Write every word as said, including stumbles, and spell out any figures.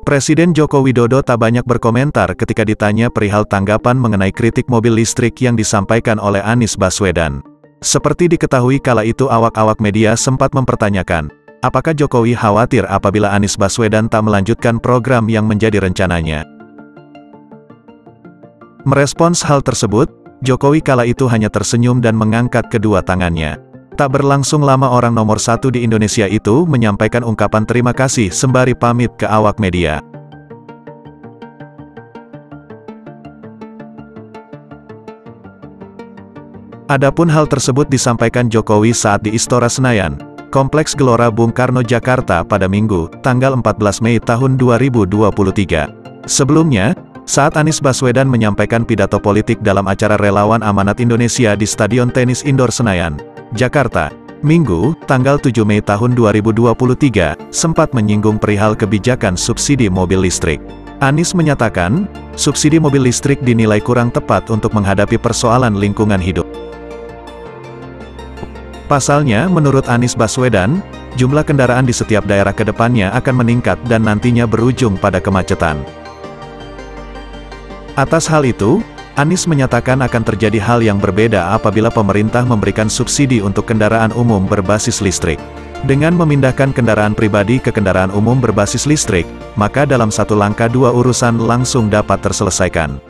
Presiden Joko Widodo tak banyak berkomentar ketika ditanya perihal tanggapan mengenai kritik mobil listrik yang disampaikan oleh Anies Baswedan. Seperti diketahui kala itu awak-awak media sempat mempertanyakan, apakah Jokowi khawatir apabila Anies Baswedan tak melanjutkan program yang menjadi rencananya. Merespons hal tersebut, Jokowi kala itu hanya tersenyum dan mengangkat kedua tangannya. Tak berlangsung lama orang nomor satu di Indonesia itu menyampaikan ungkapan terima kasih sembari pamit ke awak media. Adapun hal tersebut disampaikan Jokowi saat di Istora Senayan, Kompleks Gelora Bung Karno, Jakarta pada Minggu, tanggal empat belas Mei tahun dua ribu dua puluh tiga. Sebelumnya, saat Anies Baswedan menyampaikan pidato politik dalam acara Relawan Amanat Indonesia di Stadion Tenis Indoor Senayan, Jakarta, Minggu, tanggal tujuh Mei tahun dua ribu dua puluh tiga, sempat menyinggung perihal kebijakan subsidi mobil listrik. Anies menyatakan, subsidi mobil listrik dinilai kurang tepat untuk menghadapi persoalan lingkungan hidup. Pasalnya, menurut Anies Baswedan, jumlah kendaraan di setiap daerah ke depannya akan meningkat dan nantinya berujung pada kemacetan. Atas hal itu, Anies menyatakan akan terjadi hal yang berbeda apabila pemerintah memberikan subsidi untuk kendaraan umum berbasis listrik. Dengan memindahkan kendaraan pribadi ke kendaraan umum berbasis listrik, maka dalam satu langkah dua urusan langsung dapat terselesaikan.